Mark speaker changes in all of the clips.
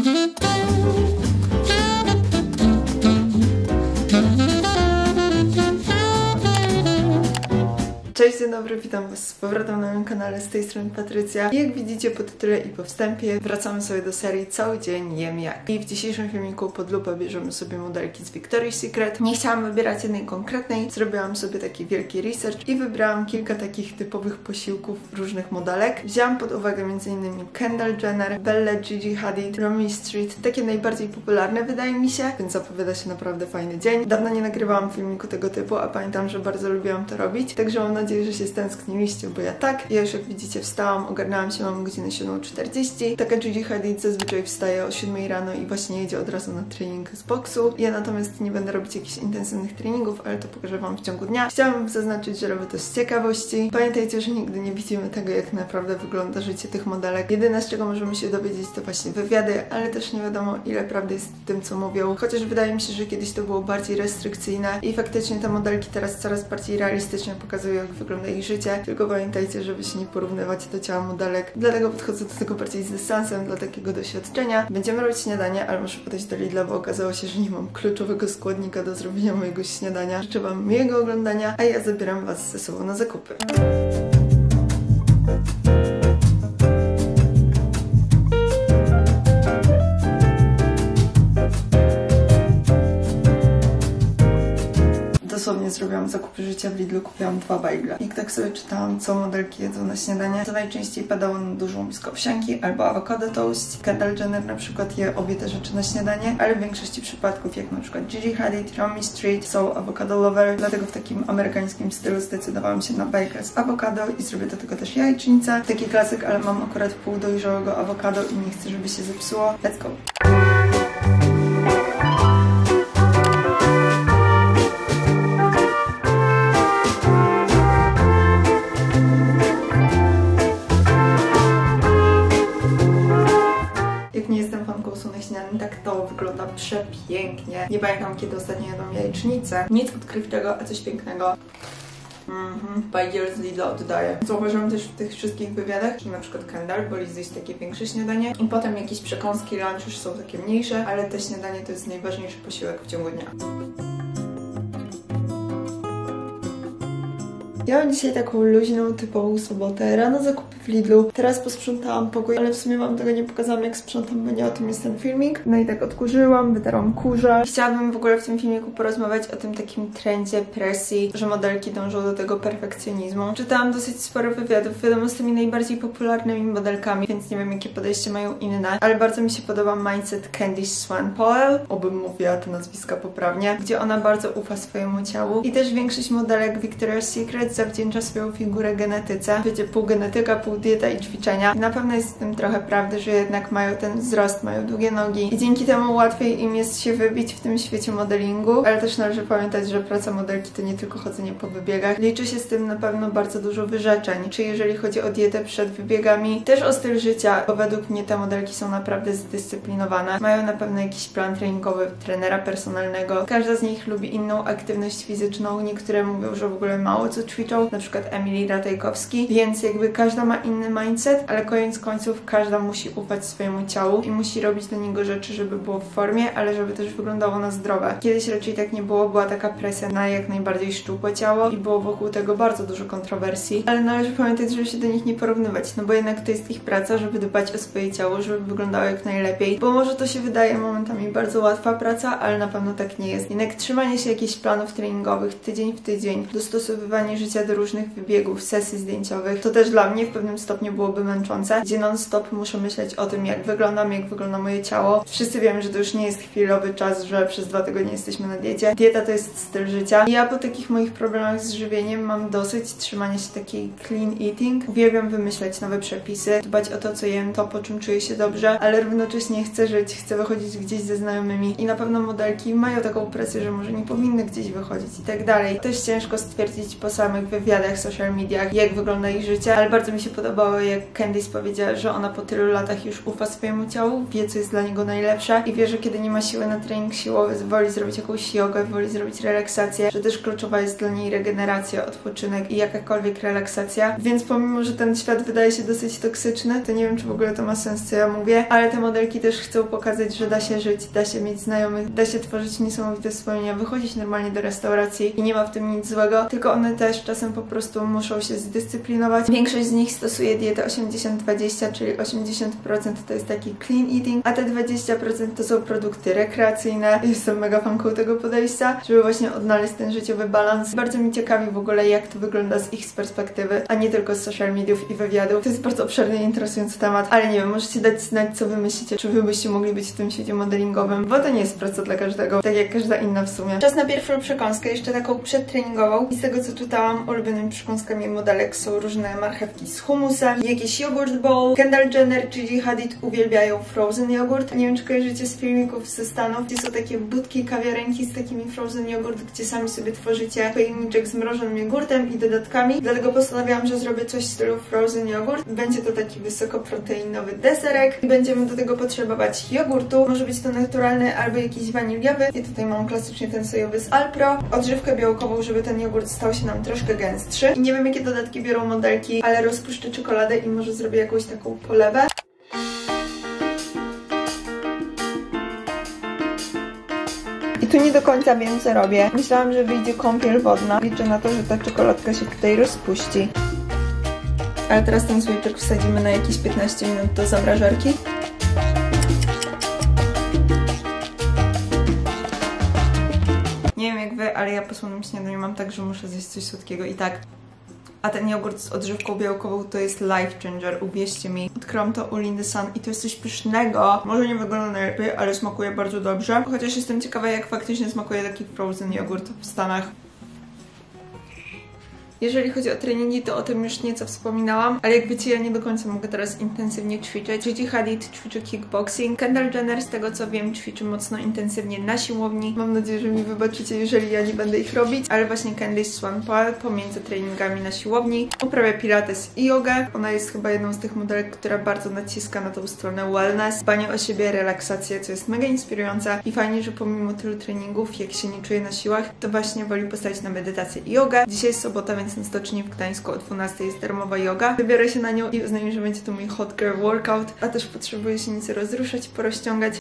Speaker 1: Cześć, dzień dobry, witam Was z powrotem na moim kanale, z tej strony Patrycja. Jak widzicie po tytule i po wstępie, wracamy sobie do serii Cały dzień jem jak. I w dzisiejszym filmiku pod lupę bierzemy sobie modelki z Victoria's Secret. Nie chciałam wybierać jednej konkretnej, zrobiłam sobie taki wielki research i wybrałam kilka takich typowych posiłków różnych modelek. Wzięłam pod uwagę m.in. Kendall Jenner, Belle, Gigi Hadid, Romy Street, takie najbardziej popularne wydaje mi się, więc zapowiada się naprawdę fajny dzień. Dawno nie nagrywałam filmiku tego typu, a pamiętam, że bardzo lubiłam to robić, także mam nadzieję, że się stęskniliście, bo ja tak. Ja już jak widzicie wstałam, ogarnęłam się, mam godzinę 7:40. Taka Gigi Hadid zazwyczaj wstaje o 7 rano i właśnie jedzie od razu na trening z boksu. Ja natomiast nie będę robić jakichś intensywnych treningów, ale to pokażę Wam w ciągu dnia. Chciałam zaznaczyć, że robię to z ciekawości. Pamiętajcie, że nigdy nie widzimy tego, jak naprawdę wygląda życie tych modelek. Jedyne, z czego możemy się dowiedzieć, to właśnie wywiady, ale też nie wiadomo, ile prawdy jest w tym, co mówią. Chociaż wydaje mi się, że kiedyś to było bardziej restrykcyjne i faktycznie te modelki teraz coraz bardziej realistycznie pokazują, jak wygląda ich życie, tylko pamiętajcie, żeby się nie porównywać do ciała modelek. Dlatego podchodzę do tego bardziej z dystansem, dla takiego doświadczenia. Będziemy robić śniadanie, ale muszę podejść do Lidla, bo okazało się, że nie mam kluczowego składnika do zrobienia mojego śniadania. Życzę Wam miłego oglądania, a ja zabieram Was ze sobą na zakupy. Dosłownie zrobiłam zakupy życia w Lidlu, kupiłam 2 bajgle. Jak tak sobie czytałam, co modelki jedzą na śniadanie, to najczęściej padało na dużą miskę owsianki albo awokado toast. Kendall Jenner na przykład je obie te rzeczy na śniadanie, ale w większości przypadków, jak na przykład Gigi Hadid, Romy Street, są avocado lover, dlatego w takim amerykańskim stylu zdecydowałam się na bajkę z awokado i zrobię do tego też jajecznicę. Taki klasyk, ale mam akurat półdojrzałego awokado i nie chcę, żeby się zepsuło. Let's go! Tak to wygląda przepięknie. Nie pamiętam, kiedy ostatnio jadłam jajecznicę. Nic odkrywczego, a coś pięknego. Bajgiel z Lidla oddaję. Zauważyłam też w tych wszystkich wywiadach, że na przykład Kendall woli zjeść takie większe śniadanie i potem jakieś przekąski, lunch już są takie mniejsze, ale te śniadanie to jest najważniejszy posiłek w ciągu dnia. Ja mam dzisiaj taką luźną, typową sobotę. Rano zakupy w Lidlu. Teraz posprzątałam pokój, ale w sumie Wam tego nie pokazałam, jak sprzątam, bo nie o tym jest ten filmik. No i tak odkurzyłam, wytarłam kurze. Chciałabym w ogóle w tym filmiku porozmawiać o tym takim trendzie presji, że modelki dążą do tego perfekcjonizmu. Czytałam dosyć sporo wywiadów, wiadomo, z tymi najbardziej popularnymi modelkami, więc nie wiem, jakie podejście mają inne, ale bardzo mi się podoba mindset Candice Swan Powell, obym mówiła te nazwiska poprawnie, gdzie ona bardzo ufa swojemu ciału i też większość modelek Victoria's Secret zawdzięcza swoją figurę genetyce. Wiecie, pół genetyka, pół dieta i ćwiczenia. I na pewno jest w tym trochę prawdy, że jednak mają ten wzrost, mają długie nogi i dzięki temu łatwiej im jest się wybić w tym świecie modelingu, ale też należy pamiętać, że praca modelki to nie tylko chodzenie po wybiegach. Liczy się z tym na pewno bardzo dużo wyrzeczeń, czy jeżeli chodzi o dietę przed wybiegami, też o styl życia, bo według mnie te modelki są naprawdę zdyscyplinowane. Mają na pewno jakiś plan treningowy, trenera personalnego. Każda z nich lubi inną aktywność fizyczną. Niektóre mówią, że w ogóle mało co ćwiczą, na przykład Emily Ratajkowski, więc jakby każda ma inny mindset, ale koniec końców każda musi ufać swojemu ciału i musi robić do niego rzeczy, żeby było w formie, ale żeby też wyglądało na zdrowe. Kiedyś raczej tak nie było, była taka presja na jak najbardziej szczupłe ciało i było wokół tego bardzo dużo kontrowersji, ale należy pamiętać, żeby się do nich nie porównywać, no bo jednak to jest ich praca, żeby dbać o swoje ciało, żeby wyglądało jak najlepiej, bo może to się wydaje momentami bardzo łatwa praca, ale na pewno tak nie jest. Jednak trzymanie się jakichś planów treningowych tydzień w tydzień, dostosowywanie życia do różnych wybiegów, sesji zdjęciowych, to też dla mnie w pewnym stopniu byłoby męczące, gdzie non-stop muszę myśleć o tym, jak wyglądam, jak wygląda moje ciało. Wszyscy wiemy, że to już nie jest chwilowy czas, że przez 2 tygodnie jesteśmy na diecie. Dieta to jest styl życia. I ja po takich moich problemach z żywieniem mam dosyć trzymania się takiej clean eating. Uwielbiam wymyślać nowe przepisy, dbać o to, co jem, to, po czym czuję się dobrze, ale równocześnie chcę żyć, chcę wychodzić gdzieś ze znajomymi i na pewno modelki mają taką presję, że może nie powinny gdzieś wychodzić i tak dalej. Też ciężko stwierdzić po samych wywiadach, social mediach, jak wygląda ich życie, ale bardzo mi się podobało, jak Candice powiedziała, że ona po tylu latach już ufa swojemu ciału, wie, co jest dla niego najlepsze i wie, że kiedy nie ma siły na trening siłowy, woli zrobić jakąś jogę, woli zrobić relaksację, że też kluczowa jest dla niej regeneracja, odpoczynek i jakakolwiek relaksacja. Więc pomimo, że ten świat wydaje się dosyć toksyczny, to nie wiem, czy w ogóle to ma sens, co ja mówię, ale te modelki też chcą pokazać, że da się żyć, da się mieć znajomych, da się tworzyć niesamowite wspomnienia, wychodzić normalnie do restauracji i nie ma w tym nic złego, tylko one też czasem po prostu muszą się zdyscyplinować. Większość z nich stosuje dietę 80-20, czyli 80% to jest taki clean eating, a te 20% to są produkty rekreacyjne. Jestem mega fanką tego podejścia, żeby właśnie odnaleźć ten życiowy balans. Bardzo mi ciekawi w ogóle, jak to wygląda z ich perspektywy, a nie tylko z social mediów i wywiadów. To jest bardzo obszerny i interesujący temat, ale nie wiem, możecie dać znać, co wy myślicie, czy wy byście mogli być w tym świecie modelingowym, bo to nie jest praca dla każdego, tak jak każda inna w sumie. Czas na pierwszą przekąskę, jeszcze taką przedtreningową. I z tego, co czytałam, ulubionymi przekąskami modelek są różne marchewki z humusem, jakiś jogurt bowl. Kendall Jenner czy Gigi Hadid uwielbiają frozen jogurt. Nie wiem, czy kojarzycie z filmików ze Stanów, gdzie są takie budki, kawiarenki z takimi frozen jogurt, gdzie sami sobie tworzycie pojemniczek z mrożonym jogurtem i dodatkami. Dlatego postanowiłam, że zrobię coś w stylu frozen jogurt. Będzie to taki wysokoproteinowy deserek i będziemy do tego potrzebować jogurtu. Może być to naturalny albo jakiś waniliowy. Ja tutaj mam klasycznie ten sojowy z Alpro. Odżywkę białkową, żeby ten jogurt stał się nam troszkę gęstszy. I nie wiem, jakie dodatki biorą modelki, ale rozpuszczę czekoladę i może zrobię jakąś taką polewę. I tu nie do końca wiem, co robię. Myślałam, że wyjdzie kąpiel wodna. Liczę na to, że ta czekoladka się tutaj rozpuści. Ale teraz ten słoiczek wsadzimy na jakieś 15 minut do zamrażarki. Nie wiem jak wy, ale ja po słonym śniadaniu mam tak, że muszę zjeść coś słodkiego i tak. A ten jogurt z odżywką białkową to jest life changer, uwierzcie mi. Odkryłam to u Lindy Sun i to jest coś pysznego. Może nie wygląda najlepiej, ale smakuje bardzo dobrze. Chociaż jestem ciekawa, jak faktycznie smakuje taki frozen jogurt w Stanach. Jeżeli chodzi o treningi, to o tym już nieco wspominałam, ale jak wiecie, ja nie do końca mogę teraz intensywnie ćwiczyć. Gigi Hadid ćwiczy kickboxing. Kendall Jenner, z tego co wiem, ćwiczy mocno intensywnie na siłowni. Mam nadzieję, że mi wybaczycie, jeżeli ja nie będę ich robić, ale właśnie Candice Swain-Powell pomiędzy treningami na siłowni uprawia pilates i jogę. Ona jest chyba jedną z tych modelek, która bardzo naciska na tą stronę wellness, dbanie o siebie, relaksację, co jest mega inspirujące i fajnie, że pomimo tylu treningów, jak się nie czuje na siłach, to właśnie woli postawić na medytację i jogę. Dzisiaj jest sobota, więc na stoczni w Gdańsku o 12 jest darmowa joga. Wybiorę się na nią i uznaję, że będzie to mój hot girl workout, a też potrzebuję się nieco rozruszać, porozciągać.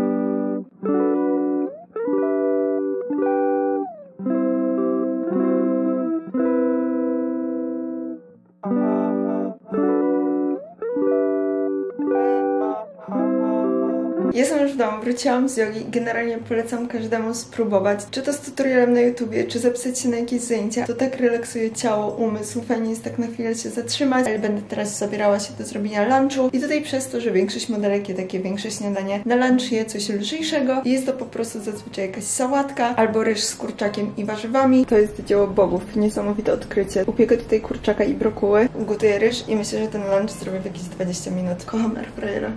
Speaker 1: Jestem już w domu, wróciłam z jogi i generalnie polecam każdemu spróbować. Czy to z tutorialem na YouTubie, czy zapisać się na jakieś zajęcia. To tak relaksuje ciało, umysł. Fajnie jest tak na chwilę się zatrzymać, ale będę teraz zabierała się do zrobienia lunchu. I tutaj przez to, że większość modelek je takie większe śniadanie, na lunch je coś lżejszego. Jest to po prostu zazwyczaj jakaś sałatka albo ryż z kurczakiem i warzywami. To jest dzieło bogów, niesamowite odkrycie. Upiekę tutaj kurczaka i brokuły, ugotuję ryż i myślę, że ten lunch zrobię w jakieś 20 minut. Kocham airfryera.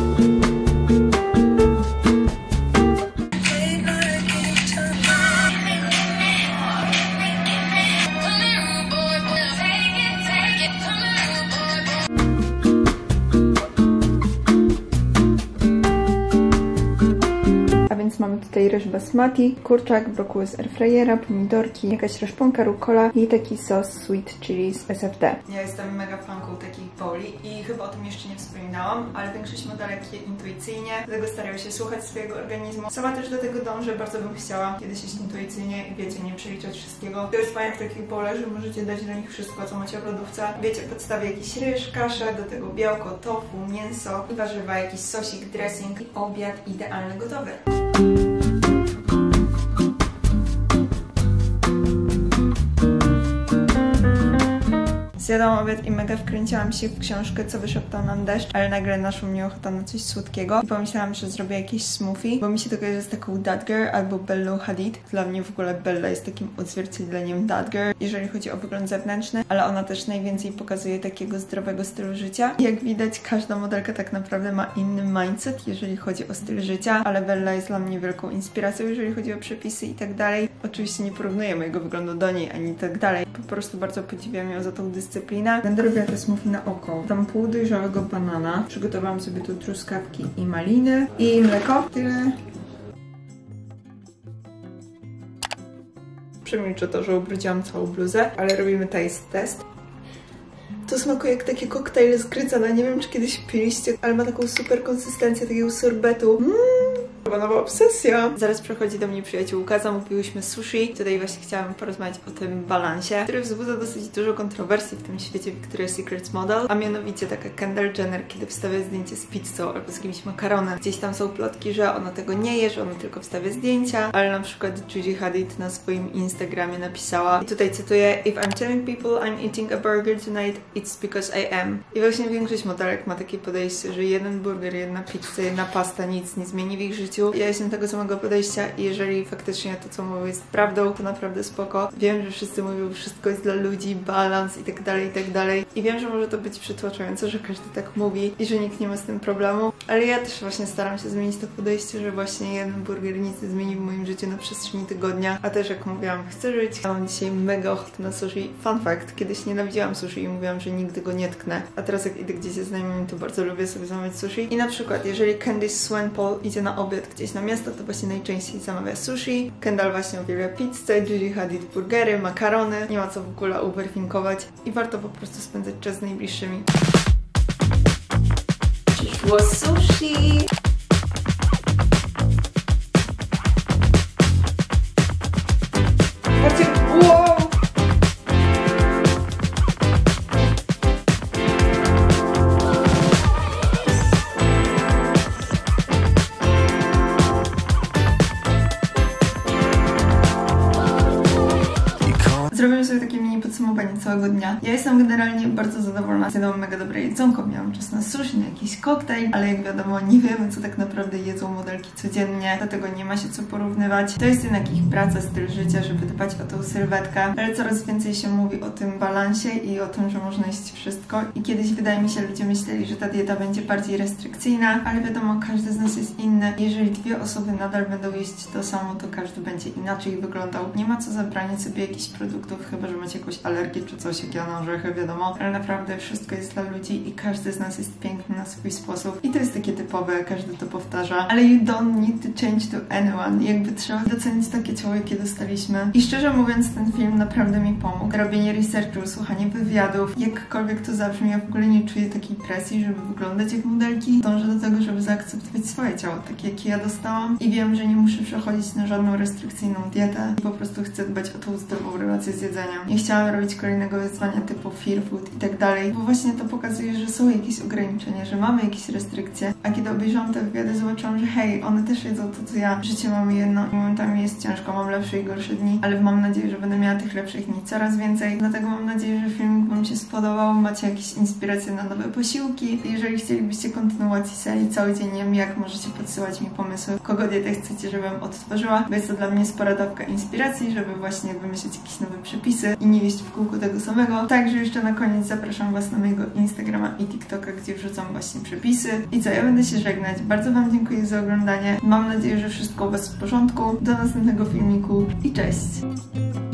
Speaker 1: Mamy tutaj ryż basmati, kurczak, brokuły z airfryera, pomidorki, jakaś reszponka, rucola i taki sos sweet chili z SFD. Ja jestem mega fanką takich bowli i chyba o tym jeszcze nie wspominałam, ale większość modelek je intuicyjnie, dlatego starają się słuchać swojego organizmu. Sama też do tego dążę, bardzo bym chciała kiedyś iść intuicyjnie i wiecie, nie przeliczać wszystkiego. To jest fajne w takich bowlach, że możecie dać do nich wszystko, co macie w lodówce. Wiecie, podstawię jakiś ryż, kaszę, do tego białko, tofu, mięso i warzywa, jakiś sosik, dressing i obiad idealny, gotowy. Zjadłam obiad i mega wkręciłam się w książkę, co wyszeptał nam deszcz, ale nagle naszło mnie ochota na coś słodkiego i pomyślałam, że zrobię jakieś smoothie, bo mi się to kojarzy z taką That Girl albo Bellą Hadid. Dla mnie w ogóle Bella jest takim odzwierciedleniem That Girl, jeżeli chodzi o wygląd zewnętrzny, ale ona też najwięcej pokazuje takiego zdrowego stylu życia. I jak widać, każda modelka tak naprawdę ma inny mindset, jeżeli chodzi o styl życia, ale Bella jest dla mnie wielką inspiracją, jeżeli chodzi o przepisy i tak dalej. Oczywiście nie porównuję mojego wyglądu do niej, ani tak dalej. Po prostu bardzo podziwiam ją za tą dyscyplinę dyscyplina. Będę robiła te smoothie na oko. Tam pół dojrzałego banana. Przygotowałam sobie tu truskawki i maliny. I mleko. Tyle. Przemilczę to, że ubrudziłam całą bluzę, ale robimy taste test. To smakuje jak takie koktajle z gryzana. Nie wiem, czy kiedyś piliście, ale ma taką super konsystencję takiego sorbetu. Chyba nowa obsesja. Zaraz przychodzi do mnie przyjaciółka, zamówiłyśmy sushi. Tutaj właśnie chciałam porozmawiać o tym balansie, który wzbudza dosyć dużo kontrowersji w tym świecie Victoria's Secret Model, a mianowicie taka Kendall Jenner, kiedy wstawia zdjęcie z pizzą albo z jakimś makaronem. Gdzieś tam są plotki, że ona tego nie je, że ona tylko wstawia zdjęcia, ale na przykład Gigi Hadid na swoim Instagramie napisała, i tutaj cytuję: "If I'm telling people I'm eating a burger tonight, it's because I am." I właśnie większość modelek ma takie podejście, że jeden burger, jedna pizza, jedna pasta nic nie zmieni w ich życiu. Ja jestem tego samego podejścia i jeżeli faktycznie to, co mówię, jest prawdą, to naprawdę spoko. Wiem, że wszyscy mówią, że wszystko jest dla ludzi, balans i tak dalej, i tak dalej. I wiem, że może to być przytłaczające, że każdy tak mówi i że nikt nie ma z tym problemu, ale ja też właśnie staram się zmienić to podejście, że właśnie jeden burger nic nie zmieni w moim życiu na przestrzeni tygodnia. A też jak mówiłam, chcę żyć. Mam dzisiaj mega ochotę na sushi. Fun fact, kiedyś nienawidziłam sushi i mówiłam, że nigdy go nie tknę. A teraz jak idę gdzieś ze znajomymi, to bardzo lubię sobie zamawiać sushi. I na przykład, jeżeli Candice Swanepoel idzie na obiad gdzieś na miasto, to właśnie najczęściej zamawia sushi. Kendall właśnie uwielbia pizzę, Gigi Hadid burgery, makarony. Nie ma co w ogóle overthinkować i warto po prostu spędzać czas z najbliższymi. Przyszło sushi! Patrzcie, wow! Zrobimy sobie takie mini podsumowanie całego dnia. Ja jestem generalnie bardzo zadowolona. Zjadłam mega dobre jedzonko, miałam czas na sushi, na jakiś koktajl, ale jak wiadomo, nie wiemy, co tak naprawdę jedzą modelki codziennie, dlatego nie ma się co porównywać. To jest jednak ich praca, styl życia, żeby dbać o tą sylwetkę, ale coraz więcej się mówi o tym balansie i o tym, że można jeść wszystko. I kiedyś, wydaje mi się, ludzie myśleli, że ta dieta będzie bardziej restrykcyjna, ale wiadomo, każdy z nas jest inny. Jeżeli dwie osoby nadal będą jeść to samo, to każdy będzie inaczej wyglądał. Nie ma co zabraniać sobie jakichś produktów, chyba że macie jakąś alergię czy coś, jak ja na orzechy, wiadomo, ale naprawdę wszystko jest dla ludzi i każdy z nas jest piękny na swój sposób i to jest takie typowe, każdy to powtarza, ale you don't need to change to anyone, jakby trzeba docenić takie ciało, jakie dostaliśmy. I szczerze mówiąc, ten film naprawdę mi pomógł. Robienie researchu, słuchanie wywiadów, jakkolwiek to zabrzmi, ja w ogóle nie czuję takiej presji, żeby wyglądać jak modelki. Dążę do tego, żeby zaakceptować swoje ciało, takie jakie ja dostałam i wiem, że nie muszę przechodzić na żadną restrykcyjną dietę i po prostu chcę dbać o tą zdrową relację z jedzeniem. Nie chciałam robić kolejnego wyzwania typu fear food i tak dalej, bo właśnie to pokazuje, że są jakieś ograniczenia, że mamy jakieś restrykcje, a kiedy obejrzałam te wywiady, zobaczyłam, że hej, one też jedzą to, co ja. Życie mamy jedno i momentami jest ciężko, mam lepsze i gorsze dni, ale mam nadzieję, że będę miała tych lepszych dni coraz więcej, dlatego mam nadzieję, że filmik Wam się spodobał, macie jakieś inspiracje na nowe posiłki. Jeżeli chcielibyście kontynuacji serii Cały dzień jem, jak możecie podsyłać mi pomysły, kogo dietę chcecie, żebym odtworzyła, bo jest to dla mnie spora dawka inspiracji, żeby właśnie wymyślić jakieś nowe przepisy i nie jeść w kółku tego samego. Także jeszcze na koniec zapraszam Was na mojego Instagrama i TikToka, gdzie wrzucam właśnie przepisy. I co, ja będę się żegnać. Bardzo Wam dziękuję za oglądanie. Mam nadzieję, że wszystko u Was w porządku. Do następnego filmiku i cześć!